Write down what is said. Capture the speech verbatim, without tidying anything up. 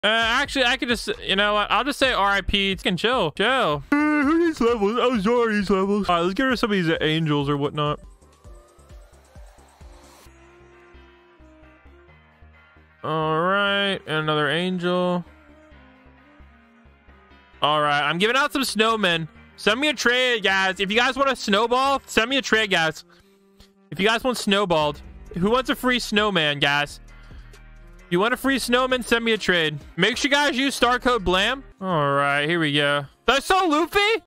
Uh, actually, I could just, you know what? I'll just say R I P. Can chill, chill. Uh, who needs levels? I was already these levels. All right, let's get rid of some of these angels or whatnot. All right, another angel. All right, I'm giving out some snowmen. Send me a trade, guys. If you guys want a snowball, send me a trade, guys. If you guys want snowballed, who wants a free snowman, guys? You want a free snowman? Send me a trade. Make sure you guys use star code BLAM. All right, here we go. I saw Luffy.